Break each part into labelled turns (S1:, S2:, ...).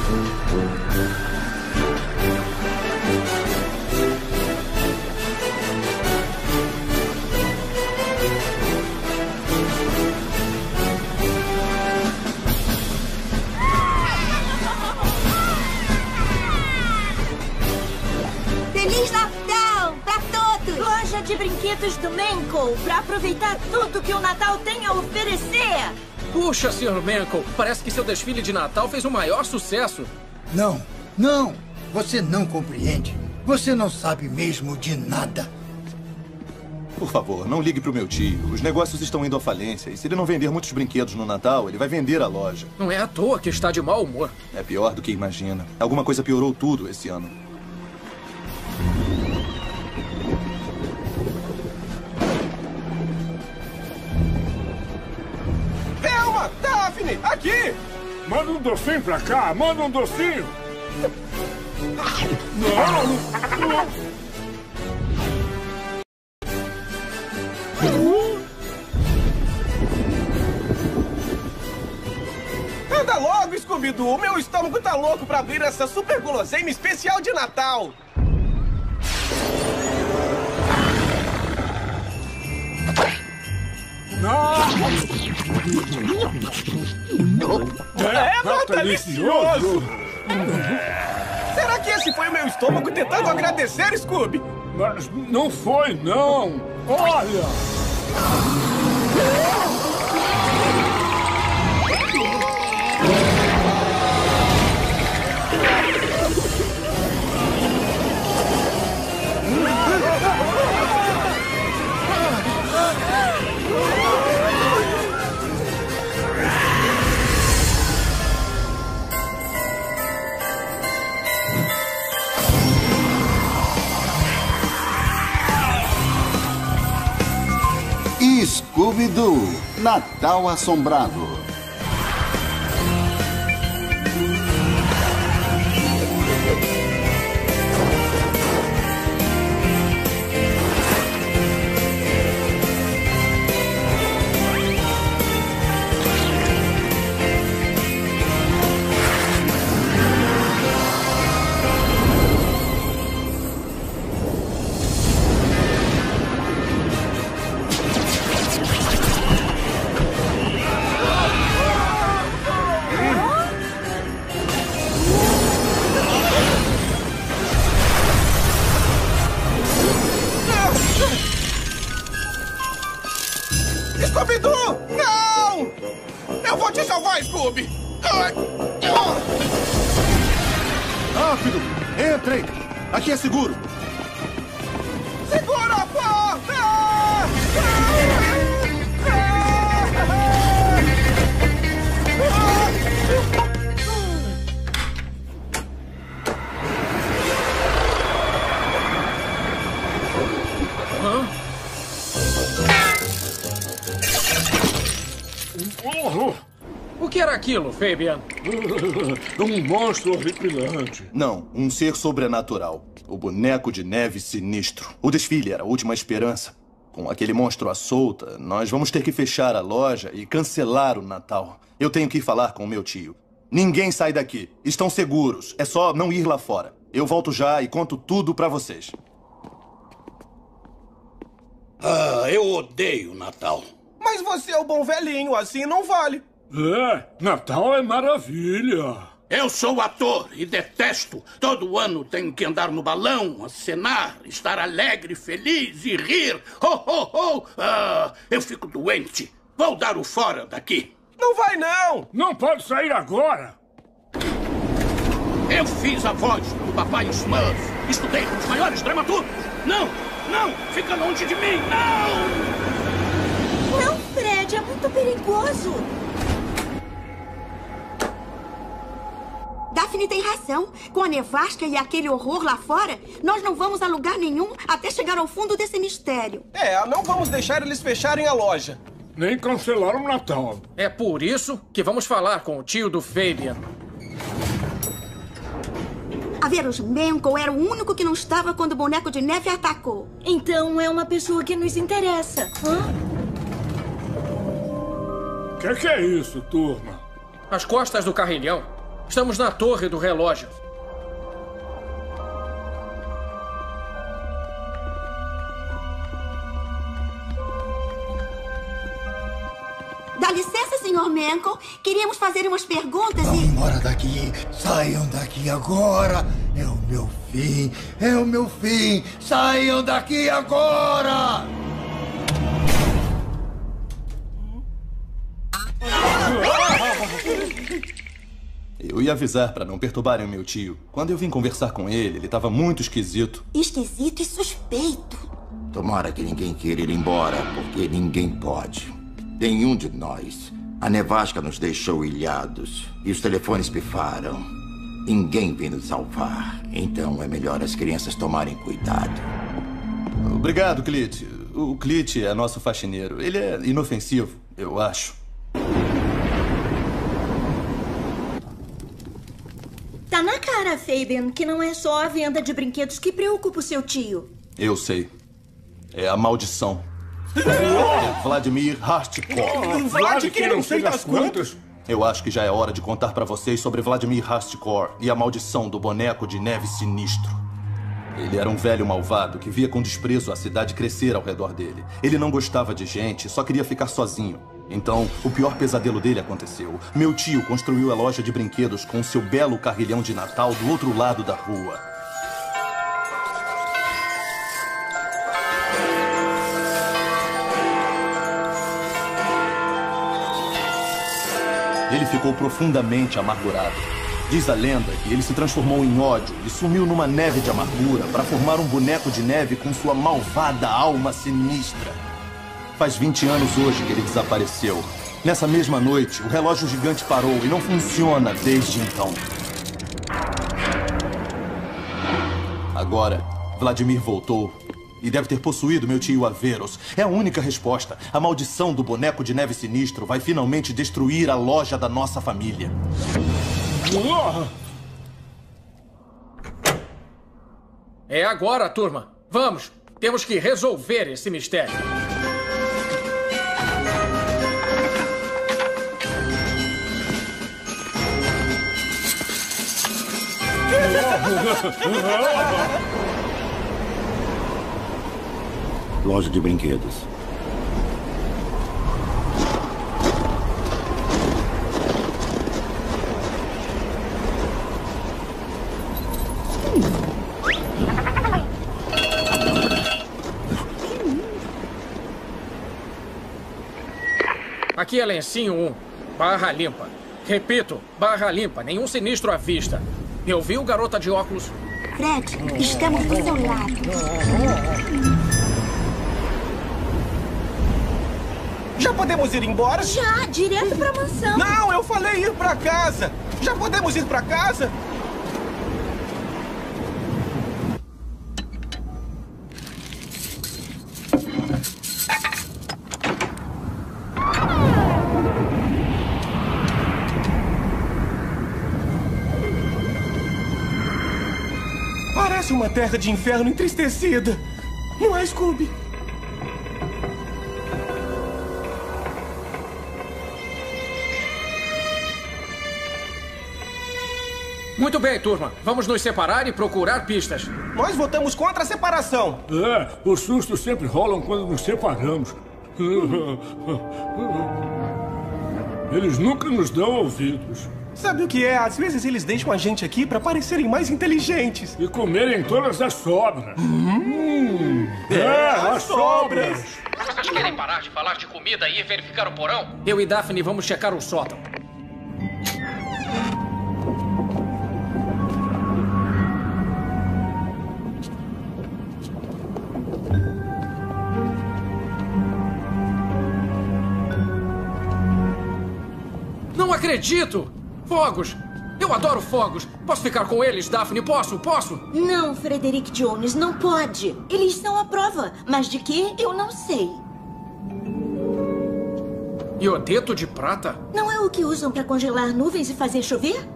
S1: Feliz Natal pra todos!
S2: Loja de brinquedos do Manco, pra aproveitar tudo que o Natal tem a oferecer.
S3: Puxa, Sr. Manco, parece que seu desfile de Natal fez o maior sucesso.
S4: Não, não! Você não compreende. Você não sabe mesmo de nada.
S5: Por favor, não ligue pro meu tio. Os negócios estão indo à falência. E se ele não vender muitos brinquedos no Natal, ele vai vender a loja.
S3: Não é à toa que está de mau humor.
S5: É pior do que imagina. Alguma coisa piorou tudo esse ano.
S6: Velma! Daphne! Aqui!
S7: Manda um docinho pra cá! Manda um docinho! Não!
S6: Anda logo, Scooby-Doo! O meu estômago tá louco pra abrir essa super guloseima especial de Natal!
S7: Tá delicioso!
S6: Será que esse foi o meu estômago tentando agradecer, Scooby?
S7: Mas não foi, não! Olha!
S8: Scooby-Doo, Natal Assombrado.
S6: Scooby-Doo! Não! Eu vou te salvar, Scooby!
S5: Rápido! Entrem! Aqui é seguro!
S6: Segura a porta!
S3: O que era aquilo, Fabian?
S7: Um monstro horripilante.
S5: Não, um ser sobrenatural. O boneco de neve sinistro. O desfile era a última esperança. Com aquele monstro à solta, nós vamos ter que fechar a loja e cancelar o Natal. Eu tenho que ir falar com o meu tio. Ninguém sai daqui. Estão seguros. É só não ir lá fora. Eu volto já e conto tudo pra vocês.
S9: Ah, eu odeio Natal.
S6: Mas você é o bom velhinho, assim não vale.
S7: Natal é maravilha.
S9: Eu sou ator e detesto. Todo ano tenho que andar no balão, acenar, estar alegre, feliz e rir. Ho, ho, ho! Ah, eu fico doente. Vou dar o fora daqui.
S6: Não vai, não!
S7: Não pode sair agora.
S9: Eu fiz a voz do Papai Smurf. Estudei com os maiores dramaturgos. Não, não! Fica longe de mim! Não!
S2: Não, Fred, é muito perigoso.
S1: Daphne tem razão. Com a nevasca e aquele horror lá fora, nós não vamos a lugar nenhum até chegar ao fundo desse mistério.
S6: Não vamos deixar eles fecharem a loja.
S7: Nem cancelar o Natal.
S3: É por isso que vamos falar com o tio do Fabian.
S1: A ver, os Manco era o único que não estava quando o boneco de neve atacou.
S2: Então é uma pessoa que nos interessa.
S7: O que é isso, turma?
S3: As costas do carrilhão. Estamos na torre do relógio.
S1: Dá licença, Sr. Menkle. Queríamos fazer umas perguntas
S4: Vão
S1: e...
S4: embora daqui. Saiam daqui agora. É o meu fim. É o meu fim. Saiam daqui agora!
S5: Eu ia avisar para não perturbarem o meu tio. Quando eu vim conversar com ele estava muito esquisito.
S1: Esquisito e suspeito.
S10: Tomara que ninguém queira ir embora, porque ninguém pode. Nenhum de nós. A nevasca nos deixou ilhados e os telefones pifaram. Ninguém vem nos salvar. Então é melhor as crianças tomarem cuidado.
S5: Obrigado, Clit. O Clit é nosso faxineiro. Ele é inofensivo, eu acho.
S2: Tá na cara, Fabian, que não é só a venda de brinquedos que preocupa o seu tio.
S5: Eu sei. É a maldição. É Vladimir Hardcore.
S6: Vlad que não sei das quantas.
S5: Eu acho que já é hora de contar pra vocês sobre Vladimir Hardcore e a maldição do boneco de neve sinistro. Ele era um velho malvado que via com desprezo a cidade crescer ao redor dele. Ele não gostava de gente, só queria ficar sozinho. Então, o pior pesadelo dele aconteceu. Meu tio construiu a loja de brinquedos com seu belo carrilhão de Natal do outro lado da rua. Ele ficou profundamente amargurado. Diz a lenda que ele se transformou em ódio e sumiu numa neve de amargura para formar um boneco de neve com sua malvada alma sinistra. Faz 20 anos hoje que ele desapareceu. Nessa mesma noite, o relógio gigante parou e não funciona desde então. Agora, Vladimir voltou e deve ter possuído meu tio Averos. É a única resposta. A maldição do boneco de neve sinistro vai finalmente destruir a loja da nossa família.
S3: É agora, turma. Vamos. Temos que resolver esse mistério.
S10: Loja de brinquedos.
S3: Aqui é lencinho 1, barra limpa. Repito, barra limpa, nenhum sinistro à vista. Me ouviu, garota de óculos?
S1: Fred, estamos do seu lado.
S6: Já podemos ir embora?
S2: Já, direto pra mansão.
S6: Não, eu falei ir pra casa. Já podemos ir pra casa? Parece uma terra de inferno entristecida. Não é, Scooby?
S3: Muito bem, turma. Vamos nos separar e procurar pistas.
S6: Nós votamos contra a separação.
S7: É, os sustos sempre rolam quando nos separamos. Eles nunca nos dão ouvidos.
S6: Sabe o que é? Às vezes eles deixam a gente aqui para parecerem mais inteligentes.
S7: E comerem todas as sobras. As sobras.
S3: Vocês querem parar de falar de comida e ir verificar o porão? Eu e Daphne vamos checar o sótão. Não acredito! Fogos! Eu adoro fogos! Posso ficar com eles, Daphne? Posso?
S2: Não, Frederick Jones, não pode. Eles são a prova, mas de quê, eu não sei.
S3: Iodeto de prata?
S2: Não é o que usam pra congelar nuvens e fazer chover?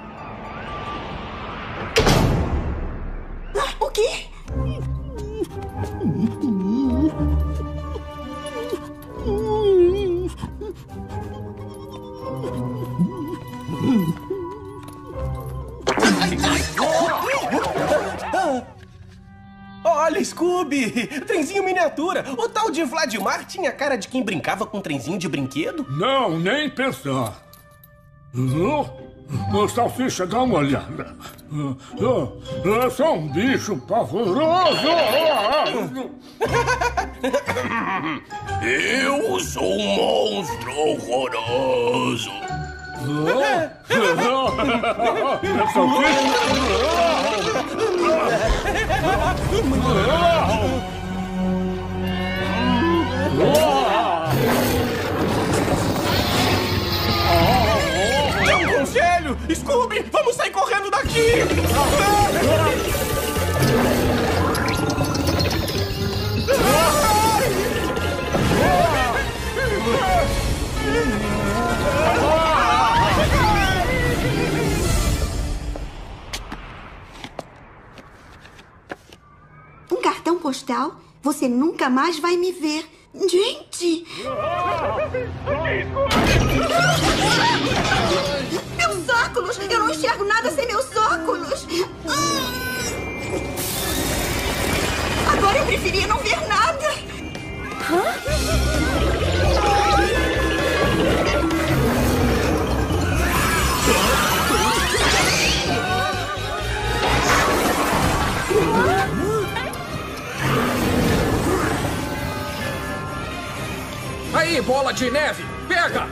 S1: O quê?
S6: Scooby! Trenzinho miniatura! O tal de Vladimar tinha cara de quem brincava com um trenzinho de brinquedo?
S7: Não, nem pensar. Salsicha, dá uma olhada. É só um bicho pavoroso.
S9: Eu sou um monstro horroroso.
S6: Dá um conselho! Scooby, vamos sair correndo daqui!
S1: Um cartão postal? Você nunca mais vai me ver. Gente! Meus óculos! Eu não enxergo nada sem meus óculos! Agora eu preferia não ver nada!
S3: Aí, bola de neve! Pega!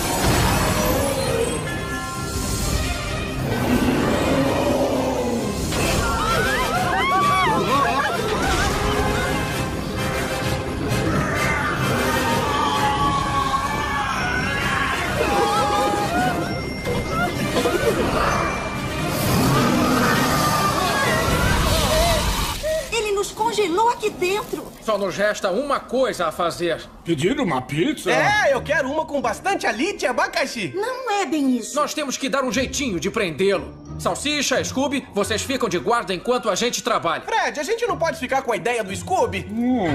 S1: Ele nos congelou aqui dentro!
S3: Só nos resta uma coisa a fazer.
S7: Pedir uma pizza?
S6: É, eu quero uma com bastante alite e abacaxi.
S1: Não é bem isso.
S3: Nós temos que dar um jeitinho de prendê-lo. Salsicha, Scooby, vocês ficam de guarda enquanto a gente trabalha.
S6: Fred, a gente não pode ficar com a ideia do Scooby?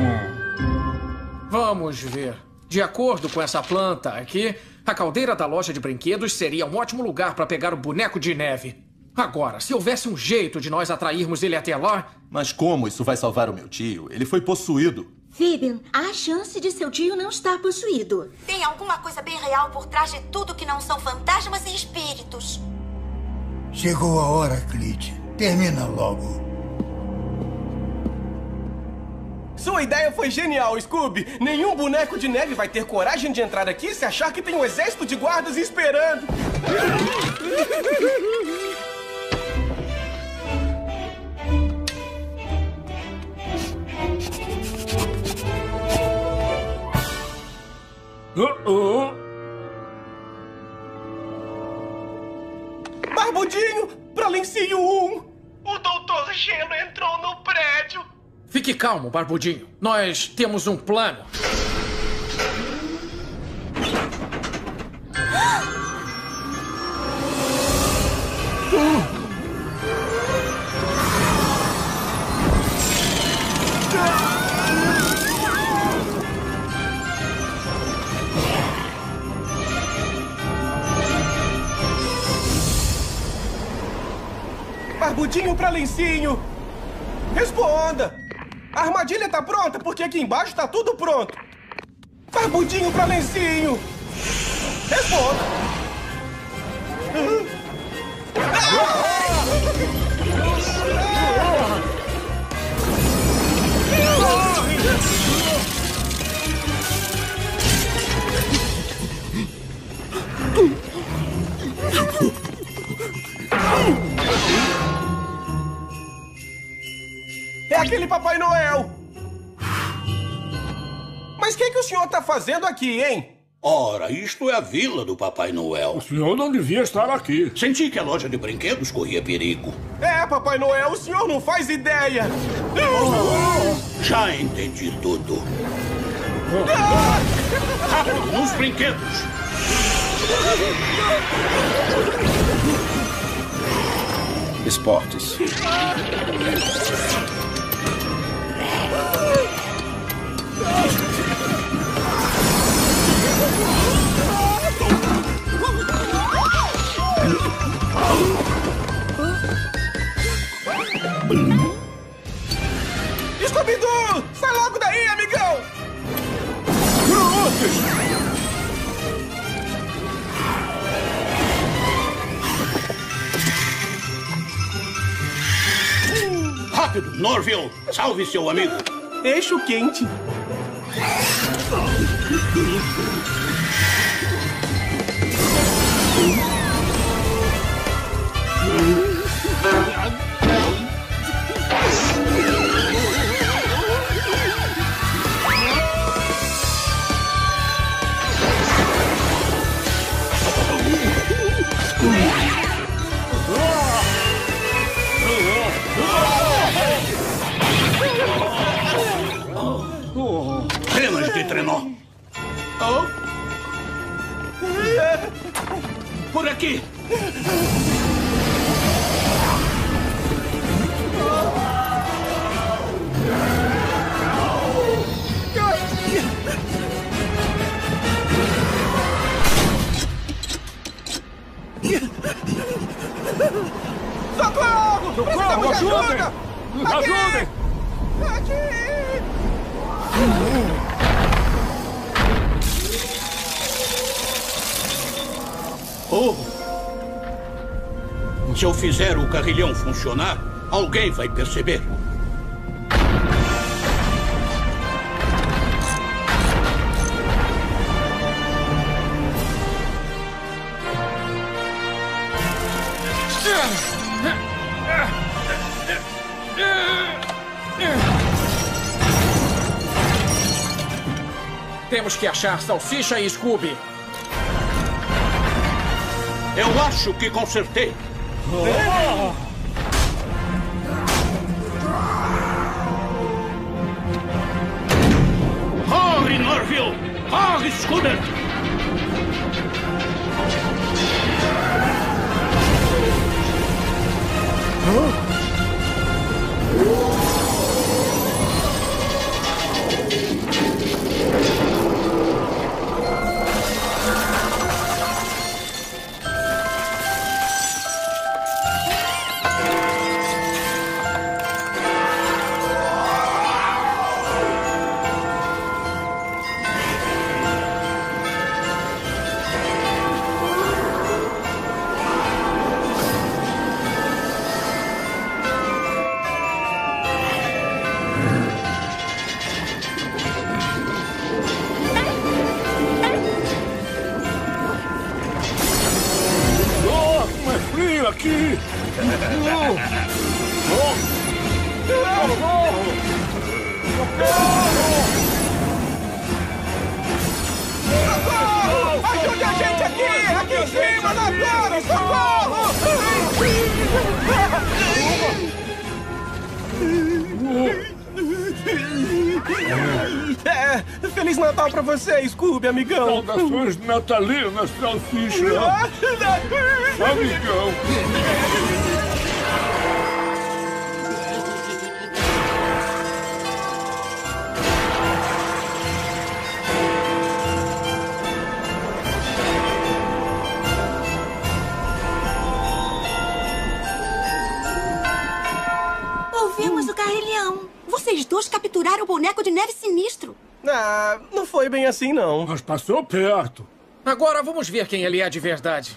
S3: Vamos ver. De acordo com essa planta aqui, a caldeira da loja de brinquedos seria um ótimo lugar para pegar o boneco de neve. Agora, se houvesse um jeito de nós atrairmos ele até lá...
S5: Mas como isso vai salvar o meu tio? Ele foi possuído.
S2: Phoebe, há chance de seu tio não estar possuído.
S1: Tem alguma coisa bem real por trás de tudo que não são fantasmas e espíritos.
S4: Chegou a hora, Clit. Termina logo.
S6: Sua ideia foi genial, Scooby. Nenhum boneco de neve vai ter coragem de entrar aqui se achar que tem um exército de guardas esperando. Barbudinho, pra lencinho 1. O Doutor Gelo entrou no prédio.
S3: Fique calmo, Barbudinho. Nós temos um plano.
S6: Barbudinho pra lencinho. Responda. A armadilha tá pronta porque aqui embaixo tá tudo pronto. Barbudinho pra lencinho. Responda. É aquele Papai Noel! Mas o que o senhor tá fazendo aqui, hein?
S9: Ora, isto é a vila do Papai Noel.
S7: O senhor não devia estar aqui.
S9: Senti que a loja de brinquedos corria perigo.
S6: É, Papai Noel, o senhor não faz ideia!
S9: Já entendi tudo. Rápido, nos brinquedos!
S5: Esportes.
S6: Scooby-Doo!
S9: Norville, salve seu amigo.
S6: Eixo quente.
S9: Penas de trenó. Por aqui.
S6: Socorro!
S7: Socorro, ajudem! Ajudem!
S9: Oh! Se eu fizer o carrilhão funcionar, alguém vai perceber.
S3: Temos que achar Salsicha e Scooby.
S9: Eu acho que consertei. Corre, Norville! Corre, Scooter!
S7: Aqui!
S6: Socorro! Ajude a gente aqui! Aqui em cima, na torre! Socorro! Feliz Natal pra você, Scooby, amigão!
S7: Saudações natalinas, Salsicha! Amigão!
S1: Ouvimos o carrilhão. Vocês dois capturaram o boneco de neve sinistro.
S6: Ah, não foi bem assim, não.
S7: Mas passou perto.
S3: Agora vamos ver quem ele é de verdade.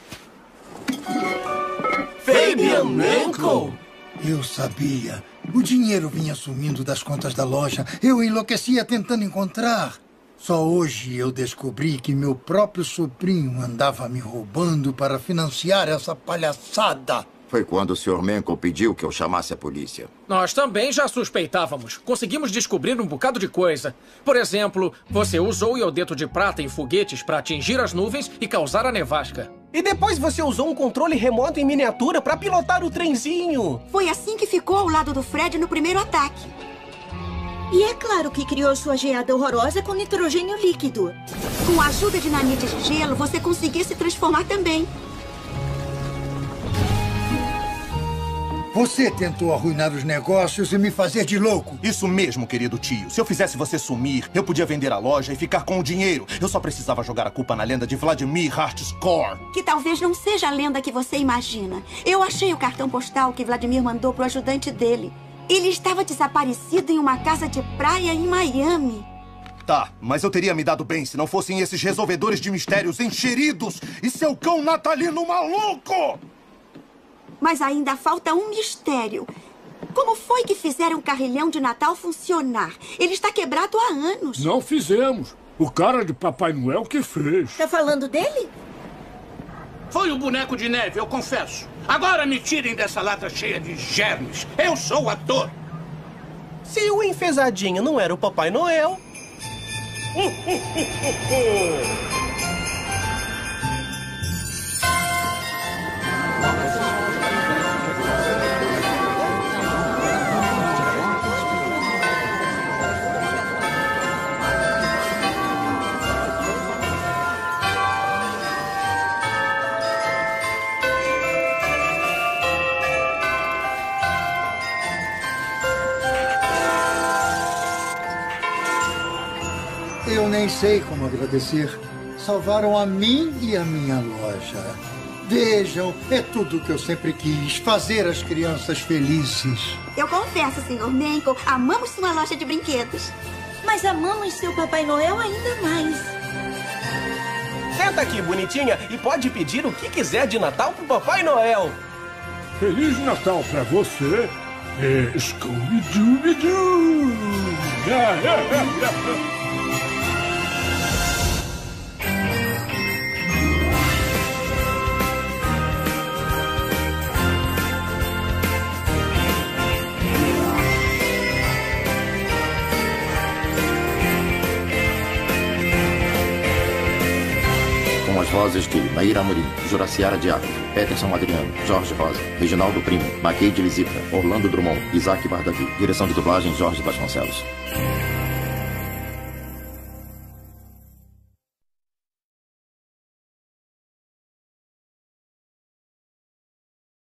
S6: Fabian Menkel!
S4: Eu sabia. O dinheiro vinha sumindo das contas da loja. Eu enlouquecia tentando encontrar. Só hoje eu descobri que meu próprio sobrinho andava me roubando para financiar essa palhaçada.
S10: Foi quando o Sr. Menkel pediu que eu chamasse a polícia.
S3: Nós também já suspeitávamos. Conseguimos descobrir um bocado de coisa. Por exemplo, você usou o iodeto de prata em foguetes para atingir as nuvens e causar a nevasca.
S6: E depois você usou um controle remoto em miniatura para pilotar o trenzinho.
S1: Foi assim que ficou ao lado do Fred no primeiro ataque.
S2: E é claro que criou sua geada horrorosa com nitrogênio líquido.
S1: Com a ajuda de nanites de gelo, você conseguia se transformar também.
S4: Você tentou arruinar os negócios e me fazer de louco.
S5: Isso mesmo, querido tio. Se eu fizesse você sumir, eu podia vender a loja e ficar com o dinheiro. Eu só precisava jogar a culpa na lenda de Vladimir Hartskor.
S1: Que talvez não seja a lenda que você imagina. Eu achei o cartão postal que Vladimir mandou pro ajudante dele. Ele estava desaparecido em uma casa de praia em Miami.
S5: Tá, mas eu teria me dado bem se não fossem esses resolvedores de mistérios encheridos e seu cão natalino maluco!
S1: Mas ainda falta um mistério. Como foi que fizeram o carrilhão de Natal funcionar? Ele está quebrado há anos.
S7: Não fizemos. O cara de Papai Noel que fez.
S2: Tá falando dele?
S9: Foi o boneco de neve, eu confesso. Agora me tirem dessa lata cheia de germes. Eu sou o ator.
S6: Se o enfesadinho não era o Papai Noel...
S4: Eu nem sei como agradecer. Salvaram a mim e a minha loja. Vejam, é tudo o que eu sempre quis. Fazer as crianças felizes.
S1: Eu confesso, Sr. Menkle, amamos sua loja de brinquedos.
S2: Mas amamos seu Papai Noel ainda mais.
S6: Senta aqui, bonitinha, e pode pedir o que quiser de Natal pro Papai Noel.
S7: Feliz Natal pra você. Scooby-Dooby-Doo!
S10: Com as vozes de Maíra Amorim, Juraciara Diabo, Peterson Adriano, Jorge Rosa, Reginaldo Primo, Maquei de Lisita, Orlando Drummond, Isaac Bardavi. Direção de dublagem, Jorge Vasconcelos.